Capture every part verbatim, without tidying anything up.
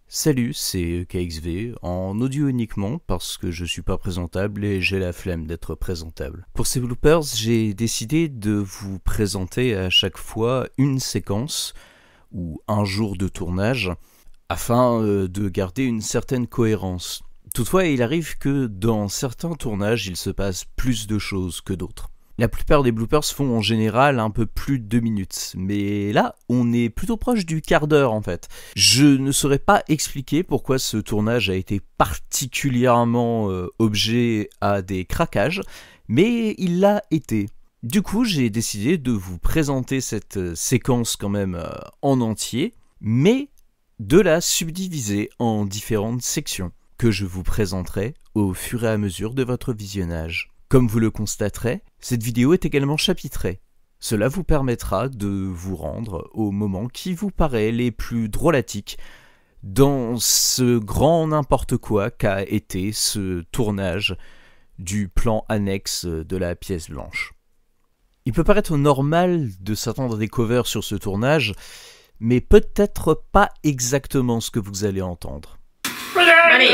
Salut, c'est E K X V, en audio uniquement parce que je suis pas présentable et j'ai la flemme d'être présentable. Pour ces bloopers, j'ai décidé de vous présenter à chaque fois une séquence ou un jour de tournage afin de garder une certaine cohérence. Toutefois, il arrive que dans certains tournages, il se passe plus de choses que d'autres. La plupart des bloopers font en général un peu plus de deux minutes, mais là, on est plutôt proche du quart d'heure en fait. Je ne saurais pas expliquer pourquoi ce tournage a été particulièrement euh, objet à des craquages, mais il l'a été. Du coup, j'ai décidé de vous présenter cette euh, séquence quand même euh, en entier, mais de la subdiviser en différentes sections, que je vous présenterai au fur et à mesure de votre visionnage. Comme vous le constaterez, cette vidéo est également chapitrée. Cela vous permettra de vous rendre au moment qui vous paraît les plus drôlatiques dans ce grand n'importe quoi qu'a été ce tournage du plan annexe de la pièce blanche. Il peut paraître normal de s'attendre à des covers sur ce tournage, mais peut-être pas exactement ce que vous allez entendre. Allez.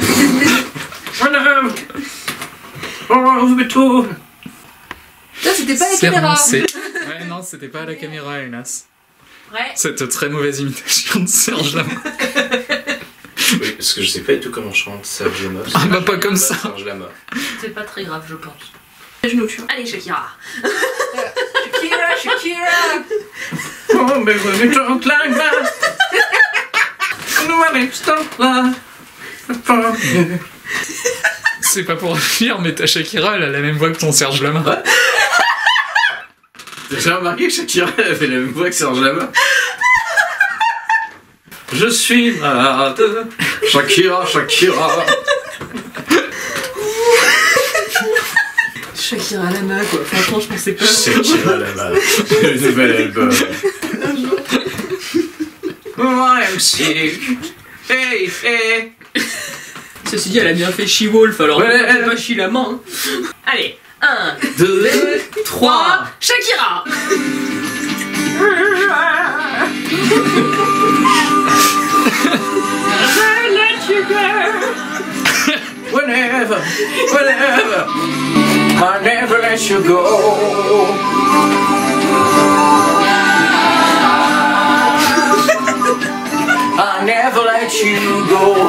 Oh, tout. Ça, c'était pas la C'est caméra. renoncé. Ouais, non, c'était pas à la caméra, hélas. Ouais. Cette très mauvaise imitation de Serge Lama. Oui, parce que je sais pas du tout comment chante Serge Lama. Ah bah pas comme ça. Serge Lama. C'est pas très grave, je pense. Je nous tue. Allez, Shakira. Shakira, Shakira. Oh, mais we don't like that. Nobody stop that. C'est pas pour rire, mais ta Shakira, elle a la même voix que ton Serge Lama. Ouais. T'as déjà remarqué que Shakira elle avait la même voix que Serge Lama? Je suis malade. Shakira, Shakira. Shakira Lama, quoi. Franchement, je pensais pas. Shakira Lama. Le nouvel album. I'm sick. Hey, hey. Ceci dit, elle a bien fait She-Wolf, alors Ouais, elle elle- pas She la main. Allez, un, Deux, trois, Shakira. Whenever, whenever, I never let you go. I never let you go.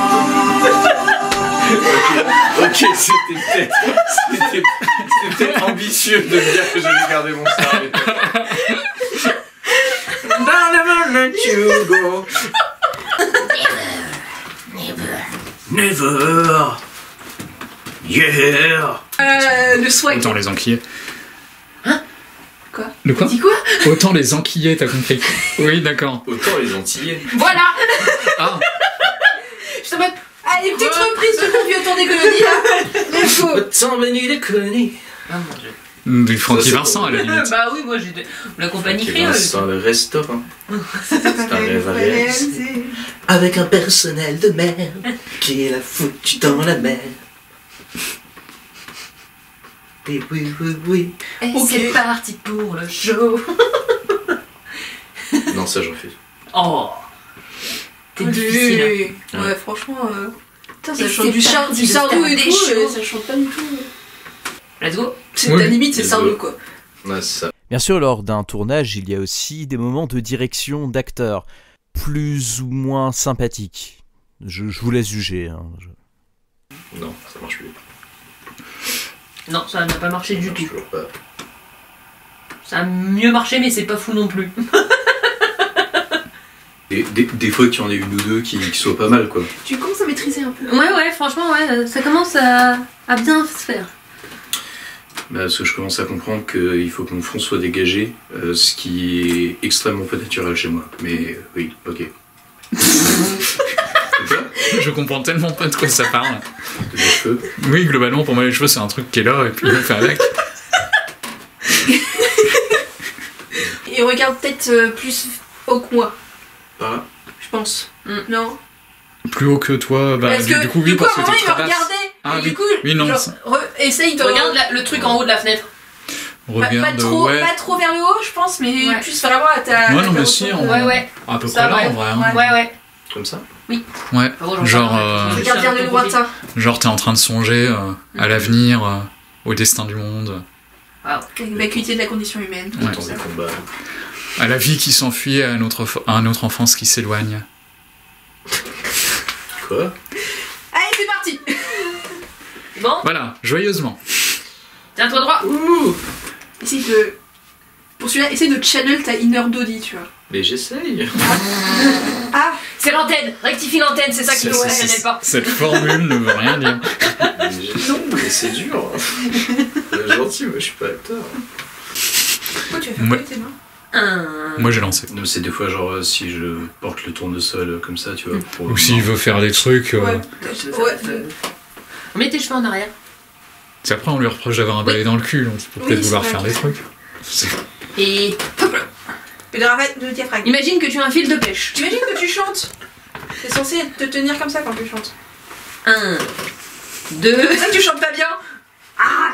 Ok, ok, c'était peut-être, c'était, c'était peut-être ambitieux de me dire que j'allais garder mon sérieux. I never let you go. Never. Yeah. Euh, le swag. Autant les enquiller. Hein? Quoi? Le quoi? Dis quoi? Autant les enquiller, t'as compris. Oui, d'accord. Autant les Antillais. Voilà. Ah, Je te mets. Allez, petite reprise de mon vieux temps des colonies là. Let's go. Autant venu des colonies. Ah mon dieu. du Francky Ça, c'est Vincent à la limite. Bah oui, moi j'ai la compagnie Qui créole. dans le restaurant. C'est un rêve à réaliser. Avec un personnel de merde qui l'a foutu dans la mer. Et oui, oui, oui. Et Ok. c'est parti pour le show. Non, ça je refuse. Oh. T'es Oui, difficile. oui, oui. Ouais. Ouais, franchement. Euh... Putain, Et ça chante c'est du, char... parti du de sardou et faire tout, des euh, choses. ça chante pas du tout. Let's go. C'est Oui. ta limite, c'est Let's sardou go. quoi. Ouais, c'est ça. Bien sûr, lors d'un tournage, il y a aussi des moments de direction d'acteurs, plus ou moins sympathiques. Je, je vous laisse juger. Hein. Je- Non, ça marche plus. Non, ça n'a pas marché Ça du marche tout. toujours pas. Ça a mieux marché, mais c'est pas fou non plus. Des, des, des fois qu'il y en ait une ou deux qui, qui soient pas mal quoi. Tu commences à maîtriser un peu. Ouais, ouais, franchement, ouais, ça commence à, à bien se faire. Bah, parce que je commence à comprendre qu'il faut que mon front soit dégagé, euh, ce qui est extrêmement peu naturel chez moi. Mais euh, oui, ok. Quoi? Je comprends tellement pas de quoi ça parle. De mes cheveux. Oui, globalement, pour moi, les cheveux, c'est un truc qui est là, et puis on fait avec. Et regarde peut-être euh, plus haut que moi, Par là. je pense. Mm. Non? Plus haut que toi, bah Parce du, que du coup, oui, du coup, parce à un que moment, t'es il va très basse. regarder. Ah et oui. du coup, Oui, non, genre, ça- re- essaye de. Regarde la- le truc en haut de la fenêtre. Pas, pas Regarde, trop, ouais. pas trop vers le haut, je pense, mais Ouais. plus vraiment à ta. Ouais, à non, ta mais si, hauteur, on- euh, Ouais, ouais. À peu Ça, près là, ouais. en vrai. Hein. Ouais, ouais. Comme ça? Ouais, Ah bon, j'en genre, parle, euh, je Regarde bien le lointain. genre t'es en train de songer euh, à l'avenir, euh, au destin du monde, Une vacuité de la condition humaine. Ouais. Le temps des combats. à la vie qui s'enfuit, à, notre fo- à notre enfance qui s'éloigne. Quoi? Allez, c'est parti. Bon, Voilà, joyeusement. tiens-toi droit. Ouh! Essaye de... Pour celui-là, essaye de channel ta inner Dodie, tu vois. Mais j'essaye! Ah, C'est l'antenne. Rectifie l'antenne, c'est ça qui C'est- ne c'est- fonctionnait pas. Cette formule ne veut rien dire. Mais j'essaye, mais c'est dur! Euh, Gentil, moi je suis pas acteur. pourquoi tu vas faire Ouais. quoi avec tes mains? Un... Moi j'ai lancé. Non, c'est des fois genre euh, si je porte le tournesol euh, comme ça, tu vois. Pour Ou s'il veut faire des trucs, euh, Ouais. Ouais. Mets tes cheveux en arrière. c'est après on lui reproche d'avoir un balai dans le cul, donc il peut Oui, peut-être c'est vouloir vrai. faire des trucs. Et hop là. Et de rafale de diaphragme. Imagine que tu as un fil de pêche. T'imagines que tu chantes. T'es censé te tenir comme ça quand tu chantes. Un, deux. C'est ça que tu chantes pas bien. Ah.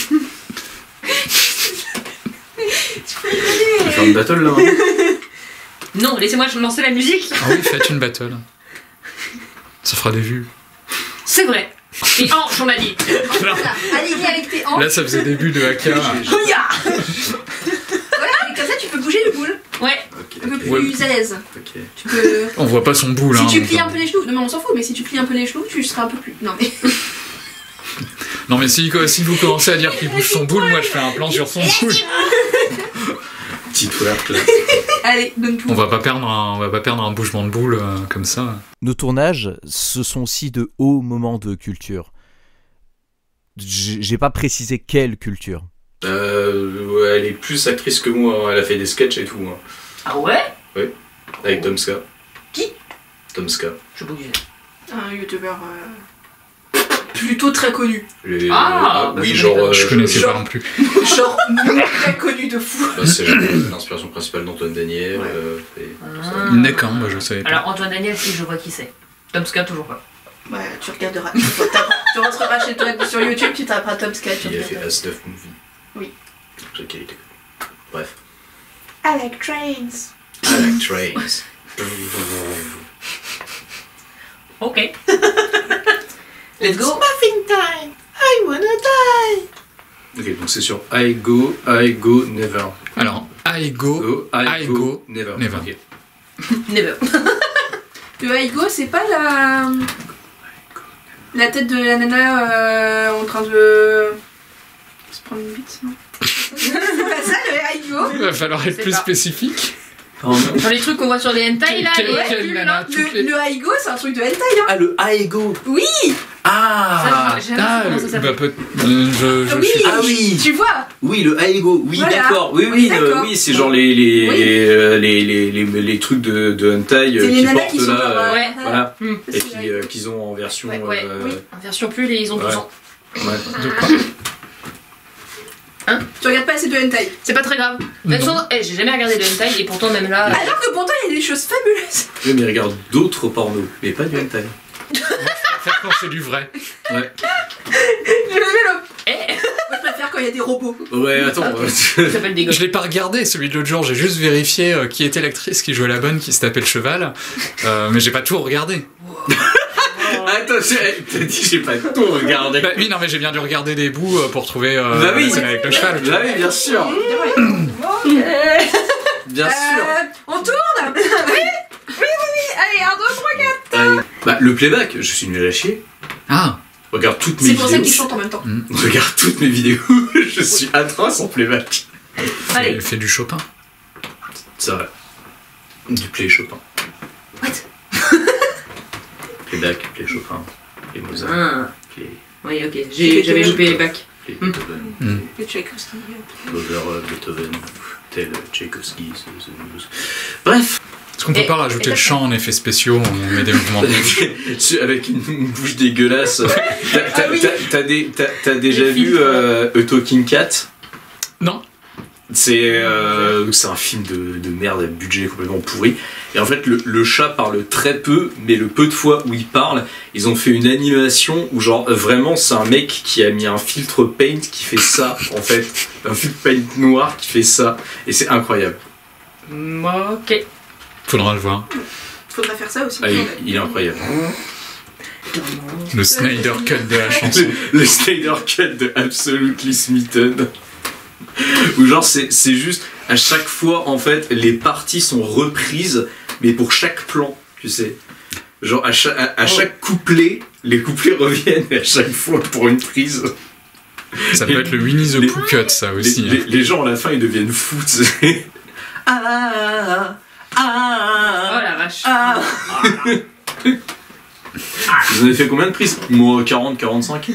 On va faire une battle là. Hein. Non, laissez-moi lancer la musique. Ah oui, faites une battle. Ça fera des vues. C'est vrai. Et hanche, on a dit. Voilà. Aligné avec tes hanches. Là ça faisait début de Haka. Ouya. Voilà, et comme ça tu peux bouger le boule. Ouais. Ok, Un peu ok. plus Ouais. à l'aise. Ok. Tu peux... On voit pas son boule. Si hein, tu donc, plies euh, un peu les genoux, non mais on s'en fout, mais si tu plies un peu les genoux, tu seras un peu plus... Non mais... Non mais si, si vous commencez à dire qu'il bouge son boule, moi je fais un plan sur son boule. Petit twerk là. Allez, donne tout. On va pas perdre un, on va pas perdre un bougement de boule euh, comme ça. Nos tournages, ce sont aussi de hauts moments de culture. J'ai j'ai pas précisé quelle culture. Euh, ouais, elle est plus actrice que moi, hein. Elle a fait des sketchs et tout. Hein. Ah ouais? Avec Tomska. Qui? Tomska. Je sais pas qui c'est. Un youtubeur euh... plutôt très connu. Les- Ah, bah, oui, je genre. connais pas. euh, Je connaissais genre- pas non plus. Genre méga connu de fou. bah, c'est l'inspiration principale d'Antoine Daniel. Ouais. euh, et- Ah. D'accord, moi je savais pas. Alors Antoine Daniel, si je vois qui c'est. Tomska, toujours pas. Ouais, tu regarderas. Tu tu rentreras chez toi sur YouTube, tu taperas Top Sketch. Il a fait As Stuff Movie. Oui. C'est quelle était. Bref. I like trains. I like trains. Ok. Let's go. Muffin time. I wanna die. Ok, donc c'est sur I go, I go, never. Alors, I go, Go, I, I go, go, never. never. Ok. Never. Le Aigo, c'est pas la. La tête de la nana euh, en train de. se prendre une bite, non? C'est pas ça le Aigo? il va falloir être C'est plus pas. spécifique. Pardon. Dans les trucs qu'on voit sur les hentai là, Quel- les quel pulls, nana là. toutes Le, les- le Aigo, c'est un truc de hentai, hein? Ah, le I go. Oui. Ah. Ça, j'ai jamais Ah, vu comment ça bah, s'appelle. peut- euh, je, je oui. suis- Ah oui. Tu vois? Oui, le I go. Oui, Voilà. d'accord. Oui, Oui, oui, euh, d'accord. oui, c'est genre les les, Oui. euh, les, les, les, les trucs de, de hentai euh, C'est les qui nanas portent qui sont là. genre. euh, ouais. Voilà. Hmm. Et puis euh, qu'ils ont en version. Ouais, ouais, euh, oui. En version pull et ils ont douze Ouais. ans. ouais. De quoi? Tu regardes pas assez de hentai. C'est pas très grave. De toute façon, eh, j'ai jamais regardé de hentai et pourtant même là. Alors que pourtant, il y a des choses fabuleuses. Oui, mais regarde d'autres pornos, mais pas du hentai. Faire quand c'est du vrai. Ouais. Je le vélo. Eh, Moi, je préfère quand il y a des robots. Ouais, attends. euh, ça s'appelle des Je gosses. l'ai pas regardé celui de l'autre jour, j'ai juste vérifié euh, qui était l'actrice qui jouait la bonne, qui se tapait le cheval, euh, mais j'ai pas tout regardé. Attends, j'ai- t'as dit j'ai pas tout regardé. Bah oui, non mais j'ai bien dû regarder des bouts euh, pour trouver euh, Bah oui. la scène avec le cheval. Bah oui, bien sûr. Bien sûr. Euh, on tourne. Oui. Oui, oui, oui. Allez, un, deux, trois, quatre. Allez. Bah, le playback, je suis nul à chier. Ah, Regarde toutes mes C'est pour ça vidéos. qu'ils chantent en même temps. Regarde toutes mes vidéos. Je suis atroce en playback. Allez. elle fait du Chopin. C'est vrai. Du play Chopin. What? Playback, play Chopin, play Mozart, Ah. play, Oui, ok. J'ai- J'avais loupé les bacs. play Hmm. Beethoven, Hmm. Le Tchaïkovski. cover euh, Beethoven, tel Tchaïkovski. ce- ce- ce- Bref. Est-ce qu'on peut Et- pas rajouter et le chant en effets spéciaux, on met des mouvements de bouche? Tu- Avec une, une bouche dégueulasse. T'as- t'as- Ah oui. t'as- T'as des- t'as- t'as déjà Les vu filtres. euh, A Talking Cat? Non. C'est euh, c'est un film de, de merde à budget complètement pourri. Et en fait, le, le chat parle très peu, mais le peu de fois où il parle, ils ont fait une animation où, genre, vraiment, c'est un mec qui a mis un filtre paint qui fait ça, en fait. Un filtre paint noir qui fait ça. Et c'est incroyable. Ok. Faudra le voir. Faudrait faire ça aussi. Ah, il, il est incroyable. Le Snyder Cut de la chanson. Le, le Snyder Cut de Absolutely Smitten. Où genre c'est, c'est juste, à chaque fois en fait, les parties sont reprises, mais pour chaque plan, tu sais. Genre à chaque, à, à chaque couplet, les couplets reviennent à chaque fois pour une prise. Ça peut être le Winnie the Les- Pooh cut, ça aussi. Les, hein. les- les gens à la fin ils deviennent fous, tu sais. Ah, ah, Oh ah, la vache. ah. Vous en avez fait combien de prises? Moi quarante, quarante-cinq.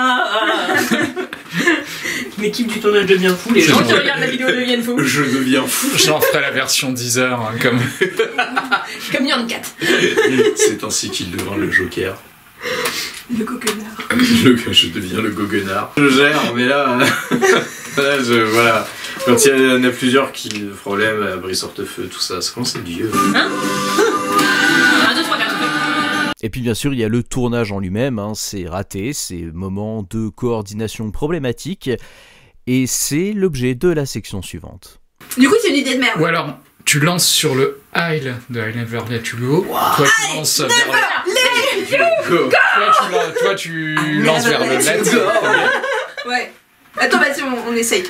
L'équipe du tournage devient fou, les C'est gens genre- qui regardent la vidéo deviennent fous. Je deviens fou. J'en ferai la version dix heures, hein, comme... Comme Yann Cat. C'est ainsi qu'il devint le Joker. Le coquenard. Le, je deviens le goguenard. Je gère, mais là, là je, voilà. Quand il y en a plusieurs qui ont des problèmes, à Brice Hortefeux, tout ça, ça commence à être vieux. un, deux, trois, quatre. Et puis bien sûr, il y a le tournage en lui-même, hein, c'est raté, c'est moment de coordination problématique, et c'est l'objet de la section suivante. Du coup, c'est une idée de merde. Ou alors, tu lances sur le Isle de I Never Let You Go. Toi, tu lances vers le... Go. Toi, tu, lan- toi, tu lances vers le Let. Ouais. Attends, vas-y, on, on essaye.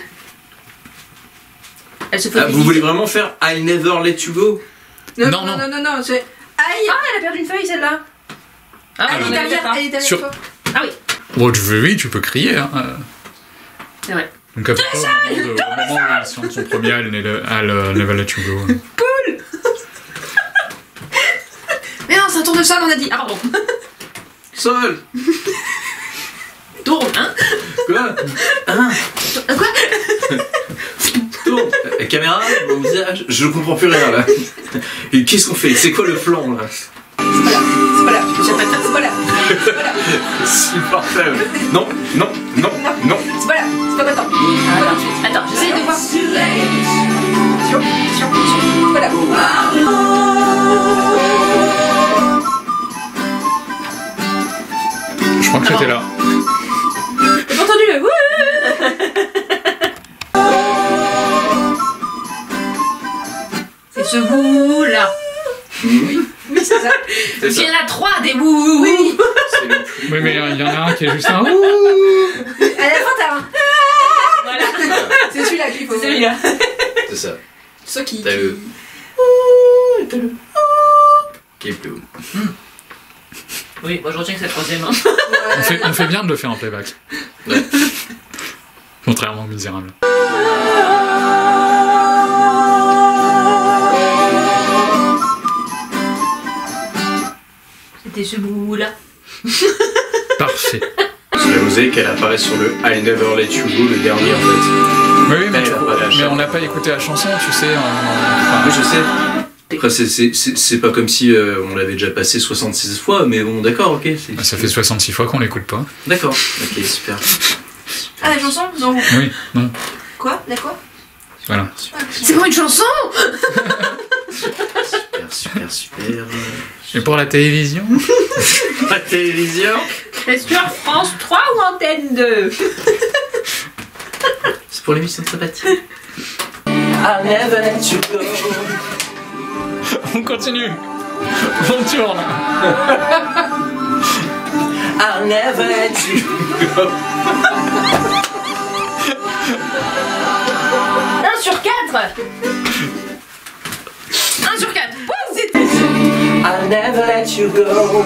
Elle se Ah, fait vous voulez vraiment faire I Never Let You Go? Non, Non, non, non. non, non, non, c'est... Aïe. Ah, elle a perdu une feuille celle-là. Ah, Elle on est avait derrière, pas. elle est derrière Sur- toi. Ah oui, Bon, tu veux, oui, tu peux crier. Hein. c'est vrai. Donc, après, au moment, de, au moment où il chante son premier I'll Never I'll Never Let You Go. Mais non, c'est un tour de sol, on a dit. Ah pardon. Sol. Tourne, hein. Quoi? Hein? Quoi? Tourne. Euh, caméra, mon visage. Je comprends plus rien là. Et qu'est-ce qu'on fait? C'est quoi le plan là? C'est pas là, c'est pas là. C'est pas là. C'est pas là. Insupportable. Non, non, non, non. C'est pas là. C'est pas maintenant. Attends, attends, j'essaie de voir. Sur, sur, sur. C'est pas là. Je crois que j'étais là. T'as pas entendu le wouh? C'est ce bout là. Oui, c'est ça. C'est Il ça. y en a trois des bouts. Oui. C'est le plus. Oui, mais il y en a un qui est juste un ouh. À la fin, t'as un. Voilà. C'est celui-là qu'il faut. C'est celui-là. C'est ça. Ceux qui. T'as qui- le. T'as le. Qui est plus haut. Oui, moi je retiens que c'est le troisième. Hein. On fait, on fait bien de le faire en playback. Ouais. Contrairement au Misérable. C'était ce bout là. Parfait. Parce que la mosaïque elle apparaît sur le I Never Let You Go, le dernier en fait. Oui, oui, mais, Elle a pas la mais chance. on n'a pas écouté la chanson, tu sais. on- enfin, Oui, je sais. Après, c'est, c'est, c'est, c'est pas comme si euh, on l'avait déjà passé soixante-six fois, mais bon, d'accord, ok. C'est, ça fait soixante-six fois qu'on l'écoute pas. D'accord, ok, super. Ah, la chanson? Non. Oui, non, Quoi? La quoi? voilà. C'est pour une chanson. Super, super, super. Et pour la télévision? La télévision. Est-ce sur France trois ou Antenne deux? C'est pour l'émission de sympathie. I'll never let you go. On continue. On tourne. I'll never let you go. un sur quatre. un sur quatre. I'll never let you go.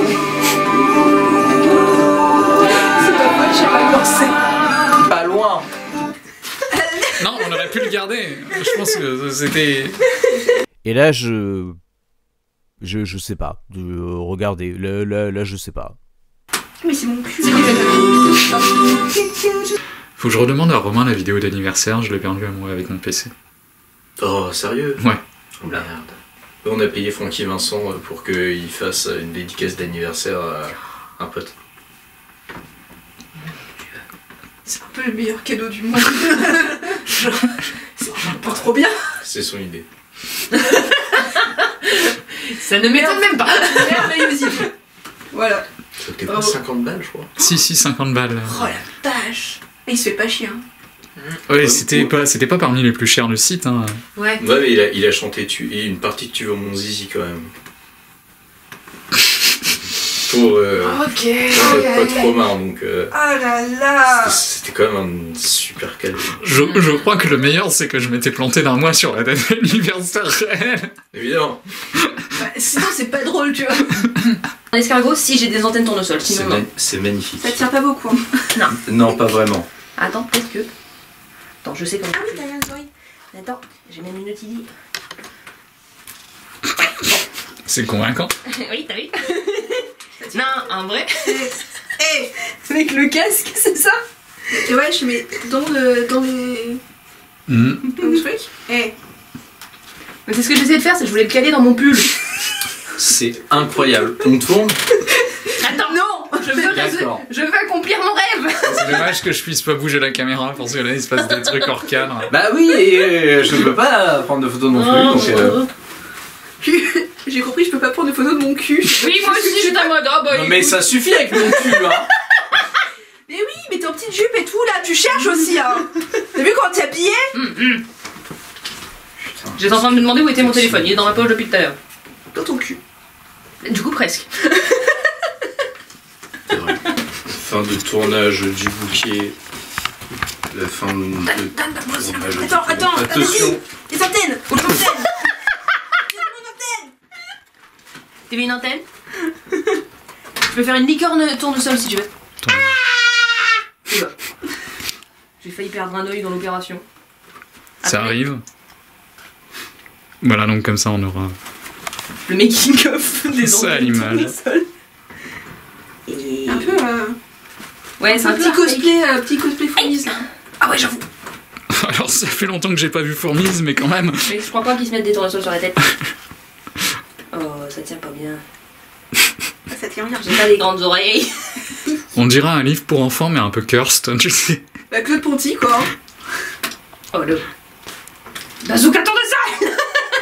C'est pas moi, j'ai pas pensé. Pas loin. Non, on aurait pu le garder. Je pense que c'était... Et là, je... Je, je sais pas. De, euh, regardez, là, là, là, je sais pas. Mais c'est mon cul. C'est quoi Faut que je redemande à Romain la vidéo d'anniversaire, je l'ai perdu à moi avec mon P C. Oh, sérieux? Ouais. Oh merde. On a payé Francky Vincent pour qu'il fasse une dédicace d'anniversaire à un pote. C'est un peu le meilleur cadeau du monde. Genre, c'est pas trop bien. C'est son idée. Ça ne m'étonne même pas. Merveilleuse idée. Voilà. Ça coûtait pas Bravo. cinquante balles, je crois. Si, si, cinquante balles. Oh la vache. Et il se fait pas chier. Hein. Ouais, c'était pas, c'était pas parmi les plus chers du site. Hein. Ouais. Ouais, mais il a, il a chanté tu et une partie de Tu veux mon zizi quand même. pour euh, Ok. pas, pas trop marre, donc euh, Ah là là. c'était, c'était quand même un super cadeau. Je, je crois que le meilleur, c'est que je m'étais planté d'un mois sur la date d'anniversaire réelle. Évidemment. Bah, sinon, c'est pas drôle, tu vois. Un escargot, si j'ai des antennes tournesol, C'est, sinon ma- non. c'est magnifique. Ça tient pas beaucoup. Hein. Non, pas vraiment. Attends, peut-être que. Attends, je sais comment. Ah oui, t'as rien, oreilles. Attends, j'ai même une autre idée. C'est convaincant. Oui, t'as vu? Non, en vrai. Eh. Avec le casque, c'est ça? Et ouais, je mets dans le. dans les. Hmm. dans le truc. Eh. Mais c'est ce que j'essaie de faire, c'est que je voulais le caler dans mon pull. C'est incroyable. On tourne. Attends, non, je veux, D'accord. je veux accomplir mon rêve. C'est dommage que je puisse pas bouger la caméra parce que là il se passe des trucs hors cadre. Bah oui, et euh, je ne peux pas prendre de photos non plus. Donc, euh, J'ai compris, je peux pas prendre de photos de mon cul. Oui, moi aussi, j'étais en mode, oh bah Non, mais écoute. ça suffit avec mon cul, hein. Mais oui, mais t'es en petite jupe et tout là, tu cherches aussi, hein. T'as vu quand t'es habillé? J'étais en train de me demander où était mon téléphone, il est dans ma poche depuis tout à l'heure. Dans ton cul. Du coup, presque. C'est vrai. Fin de tournage du bouquet. La fin de tournage du Attends, attends, Attention. les antennes. Les antennes. T'avais une antenne? Je peux faire une licorne tournesol si tu veux. Attends. Oula. J'ai failli perdre un œil dans l'opération. Ça Après, arrive. Voilà, donc comme ça on aura. Le making of des C'est à antennes l'image. tournesol. Et... Un peu. Euh, Ouais, c'est un un petit peu cosplay, euh, petit cosplay fourmise là. Ah ouais, j'avoue. Alors ça fait longtemps que j'ai pas vu Fourmise, mais quand même. Mais je crois pas qu'ils se mettent des tournesols sur la tête. Oh, ça tient pas bien. Ah, ça tient bien. J'ai pas des grandes oreilles. On dirait un livre pour enfants, mais un peu cursed, tu sais. Bah, Claude Ponty quoi. Oh le. Bazooka tournesol.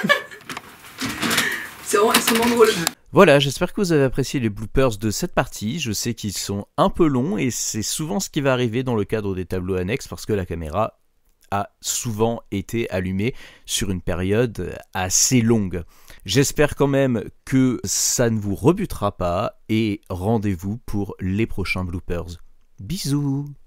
C'est vraiment extrêmement drôle. Voilà, j'espère que vous avez apprécié les bloopers de cette partie. Je sais qu'ils sont un peu longs et c'est souvent ce qui va arriver dans le cadre des tableaux annexes parce que la caméra a souvent été allumée sur une période assez longue. J'espère quand même que ça ne vous rebutera pas et rendez-vous pour les prochains bloopers. Bisous!